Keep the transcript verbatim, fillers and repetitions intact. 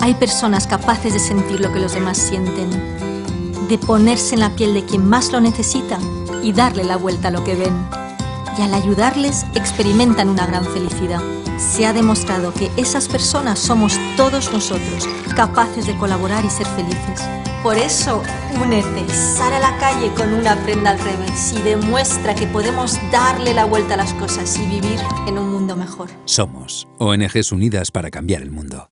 Hay personas capaces de sentir lo que los demás sienten, de ponerse en la piel de quien más lo necesita y darle la vuelta a lo que ven. Y al ayudarles, experimentan una gran felicidad. Se ha demostrado que esas personas somos todos nosotros, capaces de colaborar y ser felices. Por eso, únete, sal a la calle con una prenda al revés y demuestra que podemos darle la vuelta a las cosas y vivir en un mundo mejor. Somos O N Ges Unidas para cambiar el mundo.